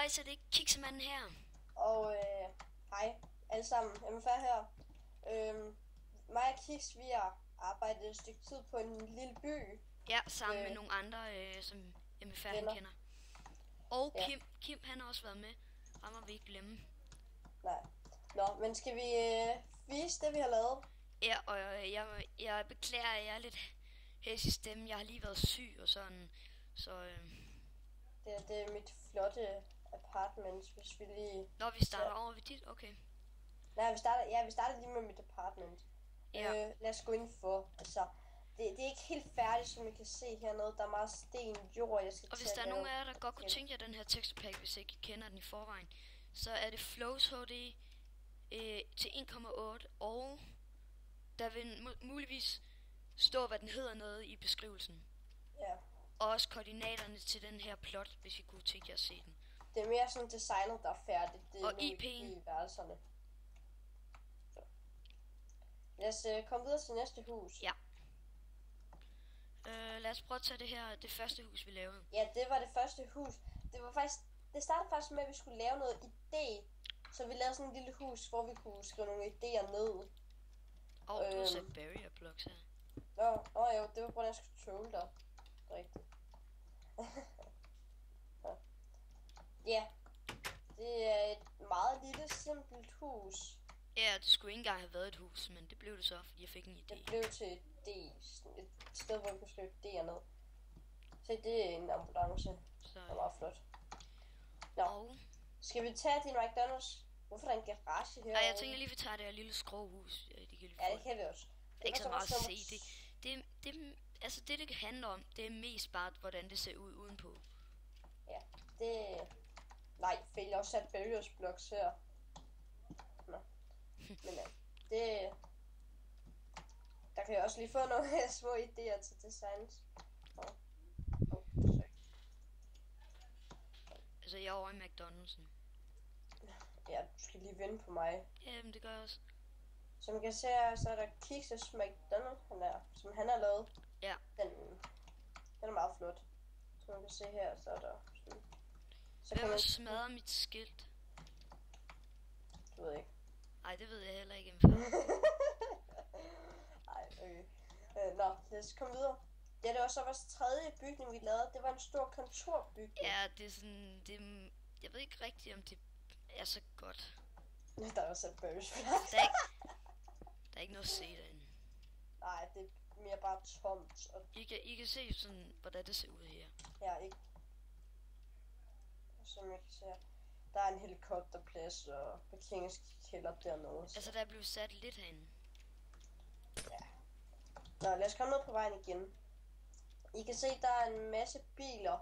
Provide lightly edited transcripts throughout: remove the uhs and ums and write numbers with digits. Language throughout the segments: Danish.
så er det ikke Kiksemanden her. Og hej alle sammen, MFR her. Mig og Kiks, vi har arbejdet et stykke tid på en lille by. Ja, sammen med nogle andre, som MFR han kender. Og ja. Kim han har også været med. Ham må vi ikke glemme. Nej. Nå, men skal vi vise det, vi har lavet? Ja, og jeg beklager, at jeg er lidt hæs i stemmen. Jeg har lige været syg og sådan, så... Det er mit flotte apartment, hvis vi lige... Nå, vi starter over ved dit? Okay. Nej, vi starter lige med mit apartment. Ja. Lad os gå ind for, altså... Det er ikke helt færdigt, som I kan se hernede. Der er meget sten, jord, jeg skal og hvis der er nogen af jer, der godt kunne tænke jer den her texture pack, hvis I ikke kender den i forvejen, så er det Flows HD til 1,8, og der vil muligvis stå, hvad den hedder nede i beskrivelsen. Ja. Og også koordinaterne til den her plot, hvis I kunne tænke jer at se den. Det er mere sådan designet, der er færdigt. Det er og IP'en i værelserne. Så. Lad os komme videre til næste hus. Ja. Lad os prøve at tage det første hus, vi lavede. Ja, det var det første hus. Det startede faktisk med, at vi skulle lave noget idé. Så vi lavede sådan et lille hus, hvor vi kunne skrive nogle idéer ned. Og du har sat barrier blocks her. Nå jo, det var på den scroll der. Rigtigt. Ja, det er et meget lille, simpelt hus. Ja, det skulle ikke engang have været et hus, men det blev det så, fordi jeg fik en idé. Det blev til et sted, hvor vi kunne skrive idéer ned. Se, det er en ambulance. Så, det er meget flot. Nå, skal vi tage din McDonald's? Hvorfor er der en garage her? Nej, jeg tænker lige, vi tager det her lille skrovhus. Ja, det kan vi også. Det er ikke så meget at se. Det handler om, det er mest bare, hvordan det ser ud udenpå. Ja, det... Nej, for jeg har også sat barriers blocks her. Nå. Men ja, det... Der kan jeg også lige få nogle små idéer til designs. Altså, jeg er over i McDonald's'en. Ja, du skal lige vende på mig. Jamen, det gør jeg også. Som man kan se her, så er der Kiks' McDonald's, som han har lavet. Ja. Den er meget flot. Som man kan se her, så er der sådan... Så kan man smadre mit skilt. Du ved ikke. Nej, det ved jeg heller ikke. Ej, okay. Nå, lad os komme videre. Ja, det var så vores tredje bygning, vi lavede. Det var en stor kontorbygning. Ja, det er sådan... jeg ved ikke rigtigt, om det er så godt. Der er også et børs. Der er ikke noget at se derinde. Nej, det er mere bare tomt. Og... I kan se sådan, hvordan det ser ud her. Ja, ikke. Som jeg kan se, der er en helikopterplads og parkeringskælder dernede. Altså, der er blevet sat lidt herinde. Ja. Nå, lad os komme ned på vejen igen. I kan se, der er en masse biler.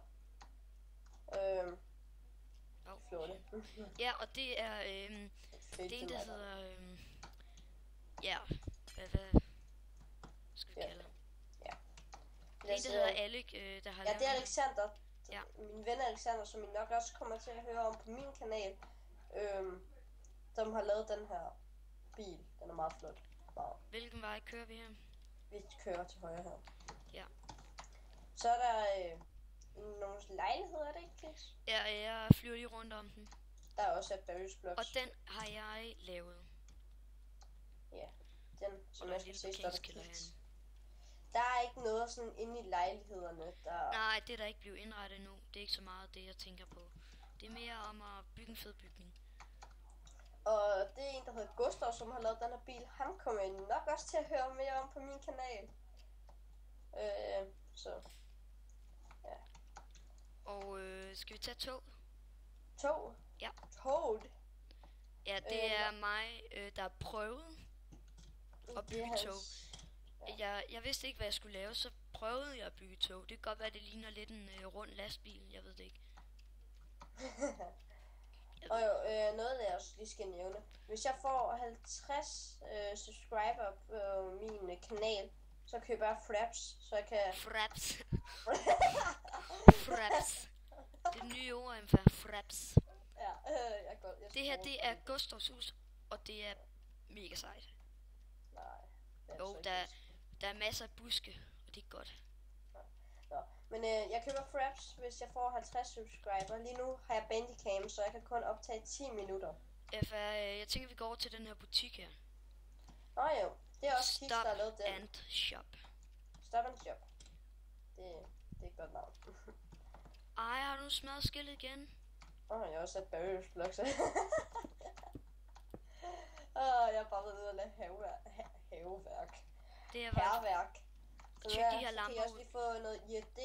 Flotte. Ja, og det er det er en, der hedder ja, hvad skal vi kalde ham? Ja. Det er en, der hedder Alec, der har lavet. Ja, det er Alexander. Ja. Min ven Alexander, som I nok også kommer til at høre om på min kanal. Som har lavet den her bil. Den er meget flot. Wow. Hvilken vej kører vi her? Vi kører til højre her. Ja. Så er der nogle lejligheder, er det ikke, Kiks? Ja, jeg flyver lige rundt om den. Der er også et barriers blocks. Og den har jeg lavet. Ja, den, som jeg skal se, står der Kiks. Der er ikke noget sådan inde i lejlighederne, der... Nej, det er der ikke blevet indrettet nu. Det er ikke så meget det, jeg tænker på. Det er mere om at bygge en fed bygning. Og det er en, der hedder Gustav, som har lavet den her bil. Ham kommer jeg nok også til at høre mere om på min kanal. Så... Ja. Og skal vi tage tog? Tog? Ja. Toget? Ja, det er mig, der har prøvet at bygge tog. Ja. Jeg vidste ikke, hvad jeg skulle lave, så prøvede jeg at bygge tog. Det kan godt være, det ligner lidt en rund lastbil. Jeg ved det ikke. Og noget jeg også lige skal nævne. Hvis jeg får 50 subscriber på min kanal, så køber jeg fraps, så jeg kan... Fraps. Fraps. Det nye ord er fraps. Ja, jeg det her, det er Gustavs hus, og det er mega sejt. Nej. Jo, der er masser af buske, og det er godt. Nå, Men jeg køber fraps, hvis jeg får 50 subscriber. Lige nu har jeg Bandicam, så jeg kan kun optage 10 minutter. Jeg tænker, vi går over til den her butik her. Nå jo, det er også Kiks, der har lavet den. Stop and Shop. Stop and Shop. Det er et godt navn. Ej, har du smadret skillet igen? Jeg har også sat Barriers Blocks. Jeg er bare ved at lave haveværk. Det er Herværk. Så Tjek de her kan lamper jeg også ud. lige få noget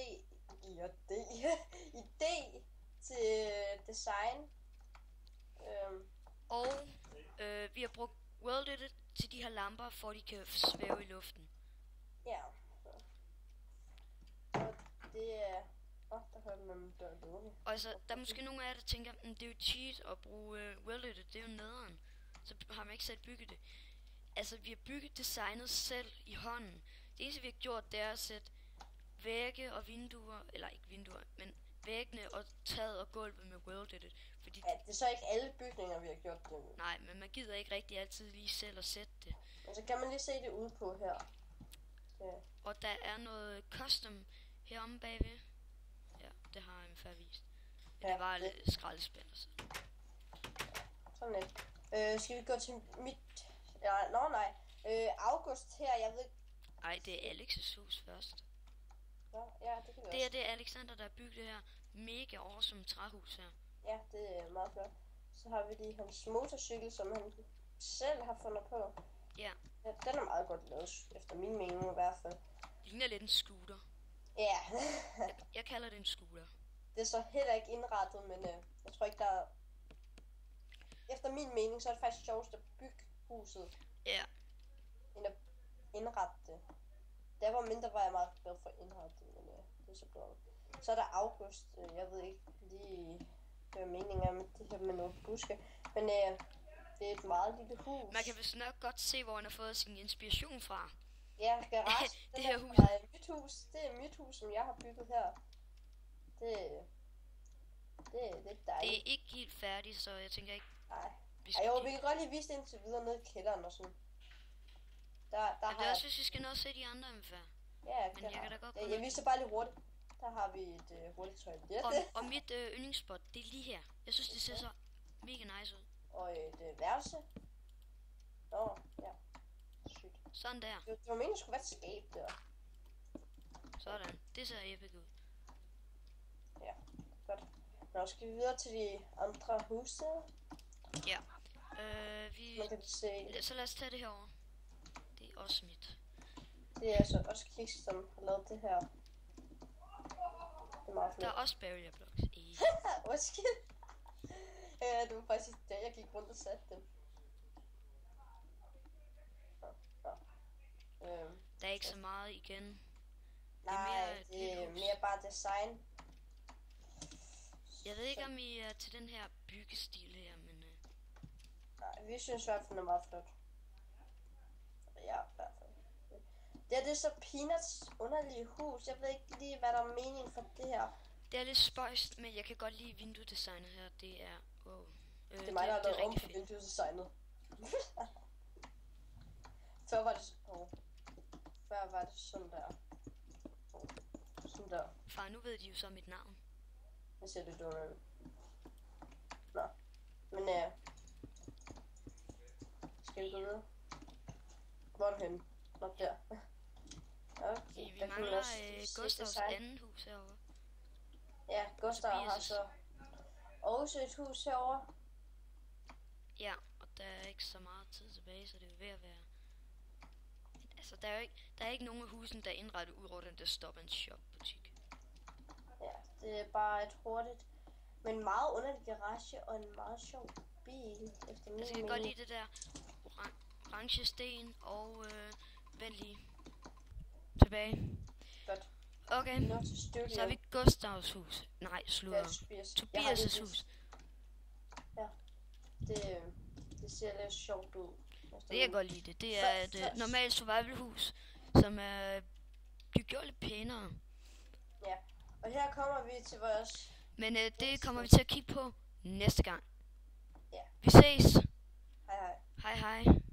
idé til design. Og vi har brugt World Edit til de her lamper, for at de kan svæve i luften. Ja. Og det er... der hørte man min dør lukke. Og så der er måske nogle af jer, der tænker, det er jo cheat at bruge World Edit, det er jo nederen. Så har man ikke selv bygget det. Altså, vi har bygget designet selv i hånden. Det eneste, vi har gjort, det er at sætte vægge og vinduer, eller ikke vinduer, men væggene og taget og gulvet med World Edit. Fordi Ja, det er så ikke alle bygninger, vi har gjort det med. nej, men man gider ikke rigtig altid lige selv at sætte det. Men så kan man lige se det ude på her. Ja. Og der er noget custom heromme bagved. Ja, det har jeg før vist. Ja, Ja, det var det- lidt skraldespil og sådan. Sådan lidt. Skal vi gå til mit... Ja, nej. August her, jeg ved... Ej, det er Alex' hus først. Ja, det kan vi Det er også. det Alexander, der har bygget det her mega awesome træhus her. Ja, det er meget flot. Så har vi lige hans motorcykel, som han selv har fundet på. Ja, Ja, den er meget godt lavet, efter min mening i hvert fald. det ligner lidt en scooter. Ja, Jeg kalder det en scooter. det er så heller ikke indrettet, men jeg tror ikke, der er... Efter min mening, så er det faktisk sjovest at bygge huset, Ja, end at indrette det. Da jeg var mindre, var jeg meget glad for at indrette det, men det er så godt. Så er der August, jeg ved ikke lige, hvad meningen er med det her med nogle buske, men det er et meget lille hus. man kan vist nok godt se, hvor han har fået sin inspiration fra. Ja, garage. Det her hus. Er mit hus. Det er mit hus, som jeg har bygget her. Det er lidt Det dejligt. er ikke helt færdigt, så jeg tænker ikke, Nej. vi Ej, skal... jo, vi kan godt lige vise det indtil videre nede i kælderen og sådan. Der Men har det er jeg... også, hvis vi skal nå at se de andre MF'er. Ja, men jeg kan da godt gå jeg ned. viser bare lige hurtigt. Der har vi et hurtigt toilet. Og mit yndlingsspot, det er lige her. Jeg synes, det ser så mega nice ud. Og et værelse. Nå, ja. Sygt. Sådan der. Det var meningen, det skulle være et skab der. Sådan. Det ser epic ud. Ja, godt. Nå, skal vi videre til de andre huse. Ja. Vi... Man kan se, Så lad os tage det herover. Det er også mit. det er altså også Kiks, som har lavet det her. Det er meget Der er flot. også barrier blocks. Undskyld. Det var faktisk da jeg gik rundt og satte den. Der er ikke så meget igen. Nej, et det lille er hus. mere bare design. Jeg ved ikke, om I er til den her byggestil her, men... Nej, vi synes i hvert fald, den er meget flot. Ja, i hvert fald. Det er så Peanuts underlige hus. Jeg ved ikke lige, hvad der er mening for det her. Det er lidt spøjst, men jeg kan godt lide vinduedesignet her. Det er... Wow. Det er mig, der har lavet om rigtig på fedt. vinduesdesignet. Før var det... Før var det sådan der. Sådan der. Far, nu ved de jo så mit navn. Jeg ser det dumme. Nå. Men skal vi gå videre? Hvor er du henne? Nå, der. Okay, Vi der kan vi mangler også se Gustavs design. anden hus herovre. Ja, Gustav har Tobias. så også et hus herovre. Ja, og der er ikke så meget tid tilbage, så det er ved at være... Altså, der er ikke nogen af husene, der er indrettet ud over den der Stop and Shop butik. Ja, det er bare et hurtigt, men meget underlig garage og en meget sjov bil, efter min Altså, jeg kan godt mening. lide det der orange sten og vent lige tilbage. Godt. Okay, Nå til studio. så har vi Gustavs hus. Nej, Ja, slutter. Tobias. Jeg har Tobias' lige hus. det ser lidt sjovt ud. Det kan jeg godt lide det. Det er et normalt survival-hus, som er blevet gjort lidt pænere. Ja, og her kommer vi til vores... Men det kommer vi til at kigge på næste gang. Ja. Vi ses. Hej hej. Hej hej.